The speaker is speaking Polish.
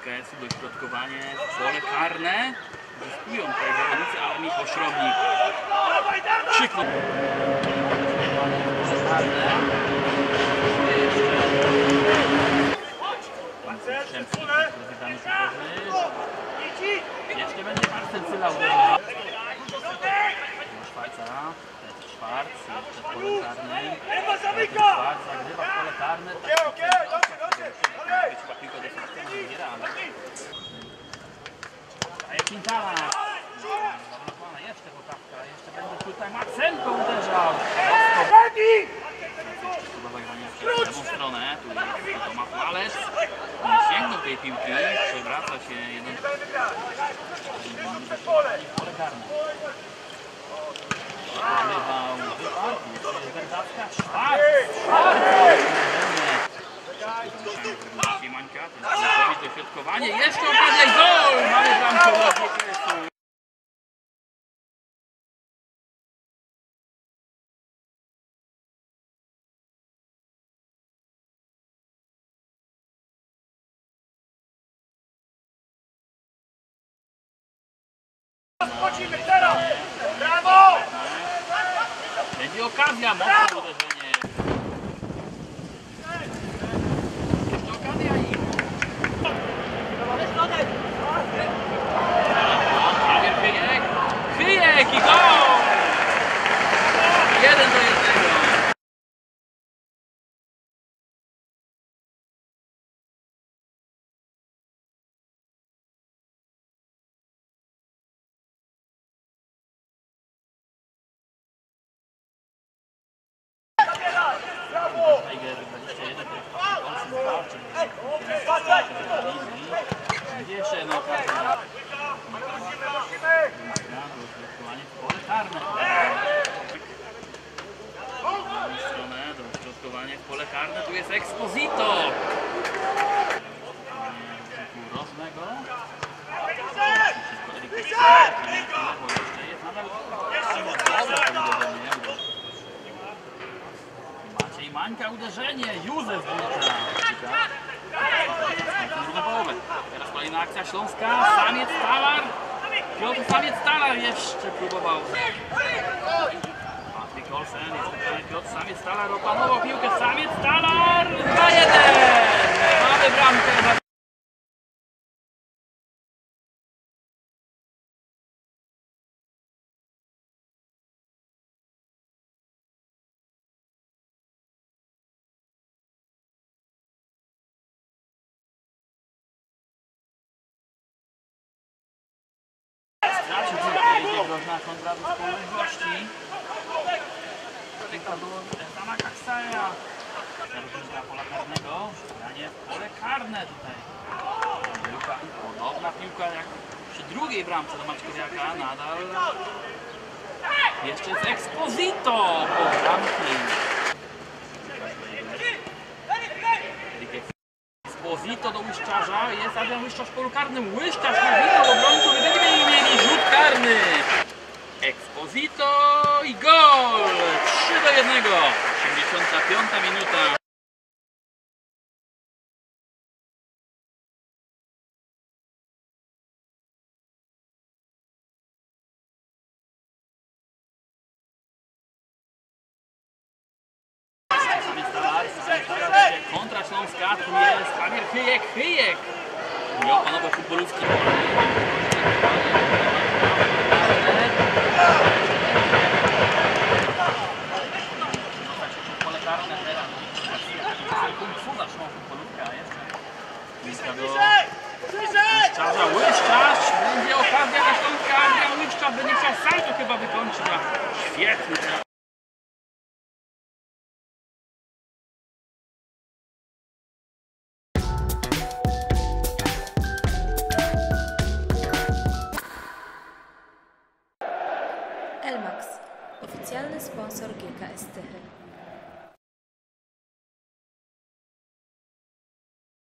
KS-u, dośrodkowanie w pole karne. Zyskują tutaj zawodnicy Armii Ośrodnik. Krzykną. Jeszcze będzie Marcel Cyla uderzony. Szwajca, Szwarc, jeszcze w pole karne. Szwarc zagrywa w pole karne. Chyba piłka do systemu wybiera, ale... Daje Quintana. Zablokowana jeszcze poprawka. Jeszcze będzie tutaj Marcenko uderzał. Chyba zagranie w lewą stronę. Tu jest Tomasz Males. Nie sięgnął tej piłki. Przewraca się jeden. Pole karne. Zagrywał wypadł. Jeszcze jest Berdawka. Szwarc. Mańka, ten dośrodkowanie, jeszcze okazja i gol! Mamy bramkę dla KS-u. Wchodzimy teraz! Brawo! Będzie okazja, mocne uderzenie. Jeszcze okazja i... Chyjek i gol! 1-1. Jeszcze jedna okazja. Dośrodkowanie w pole karne, tu jest Exposito. Rożnego. Maciej Mańka, uderzenie, Józef Wójta. Teraz kolejna akcja Śląska, Samiec Talar. Piotr Samiec Talar jeszcze próbował. Patryk Olsen, jest Piotr Samiec Talar, opanował piłkę, Samiec Talar, 2-1! Mamy bramkę. Stracił piłkę, idzie groźna kontra do wspólnych gości. Piłka do Ezana Kaksaja. Różnica pola karnego. Granie w pole karne tutaj. Piłka, podobna piłka jak przy drugiej bramce do Maćkowiaka. Nadal jeszcze jest Exposito po bramki. Exposito do Łyszczarza, jest Adrian Łyszczarz w polu karnym, Łyszczarz nawinął obrońców i będziemy mieli rzut karny. Exposito i gol! 3-1, 85 minuta. Kontra Śląska, tu jest Javier Chyjek. Nie opanował futbolówki. Pole karne teraz. Zatrzymał futbolówkę, a jeszcze. Bliska do Łyszczarza. Łyszczarz! Będzie okazja dla Śląska. Adrian Łyszczarz będzie chciał salto chyba wykończyć. Świetny.